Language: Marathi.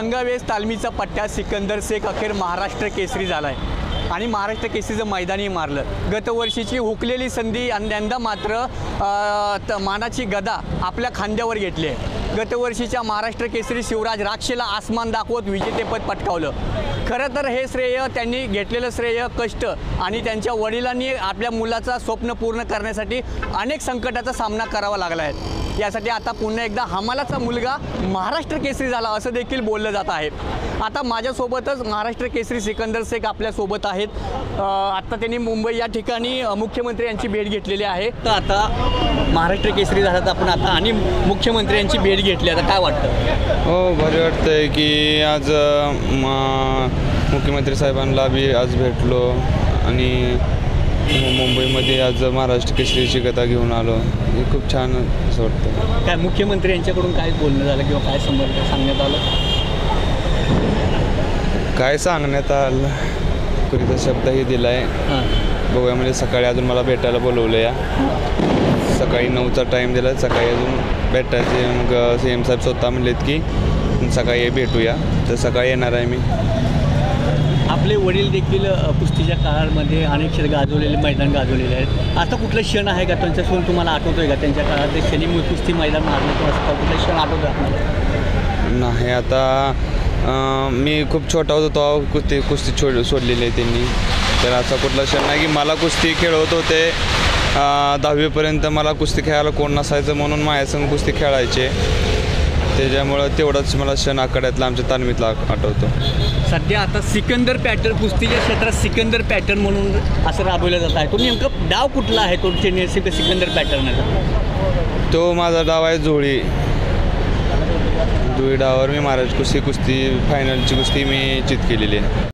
गंगावेस तालमीचा पट्ट्या सिकंदर शेख अखेर महाराष्ट्र केसरी झाला आहे आणि महाराष्ट्र केसरीचं मैदानही मारलं। गतवर्षीची हुकलेली संधी आणि यंदा मात्र मानाची गदा आपल्या खांद्यावर घेतली आहे। गतवर्षीच्या महाराष्ट्र केसरी शिवराज राक्षेला आसमान दाखवत विजेतेपद पटकावलं। खरं तर हे श्रेय त्यांनी घेतलेलं श्रेय कष्ट आणि त्यांच्या वडिलांनी आपल्या मुलाचं स्वप्न पूर्ण करण्यासाठी अनेक संकटाचा सामना करावा लागला आहे। यासाठी आता पुन्हा एकदा हमालाचा मुलगा महाराष्ट्र केसरी झाला असं देखील बोललं जात आहे। आता माझ्यासोबतच महाराष्ट्र केसरी सिकंदर शेख आपल्यासोबत आहेत। आता त्यांनी मुंबई या ठिकाणी मुख्यमंत्री यांची भेट घेतलेली आहे। तर आता महाराष्ट्र केसरी झाला तर आपण आता आणि मुख्यमंत्री यांची भेट घेतली, आता काय वाटतं? हो, बरं वाटतंय की आज मुख्यमंत्री साहेबांना बी आज भेटलो आणि मुंबईमध्ये आज महाराष्ट्र केसरीची गदा घेऊन आलो। हे खूप छान असं वाटतं। काय मुख्यमंत्री यांच्याकडून काय बोलणं झालं किंवा काय सांगण्यात आलं? काय सांगण्यात आलं कुणीचा शब्दही दिला आहे, बघूया। म्हणजे सकाळी अजून मला भेटायला बोलवलं या, सकाळी 9चा टाईम दिला, सकाळी अजून भेटायचे। मग CM साहेब स्वतः म्हणलेत की सकाळी भेटूया, तर सकाळी येणार आहे मी। आपले वडील देखील कुस्तीच्या काळामध्ये अनेक क्षण गाजवलेले मैदान गाजवलेले आहेत। आता कुठलं क्षण आहे का त्यांचा क्षण तुम्हाला आठवतोय का? त्यांच्या काळात क्षणी कुस्ती मैदान मारलं किंवा असं कुठलं क्षण आठवतं आपल्याला? नाही, आता मी खूप छोटा होतो तेव्हा कुस्ती सोडलेली आहे त्यांनी। तर असा कुठला क्षण नाही की मला कुस्ती खेळवत होते। 10वीपर्यंत मला कुस्ती खेळायला कोण नसायचं म्हणून माझ्यासंग कुस्ती खेळायचे, त्याच्यामुळं तेवढाच मला क्षण आखाड्यातला आमच्या तालमीतला आठवतो। सध्या आता सिकंदर पॅटर्न कुस्तीच्या क्षेत्रात सिकंदर पॅटर्न म्हणून असं राबवलं जात आहे। तो नेमकं डाव कुठला आहे तो सिकंदर पॅटर्नचा? तो माझा डाव आहे जुळी डावावर मी महाराज कुस्ती फायनलची कुस्ती मी चित केलेली आहे।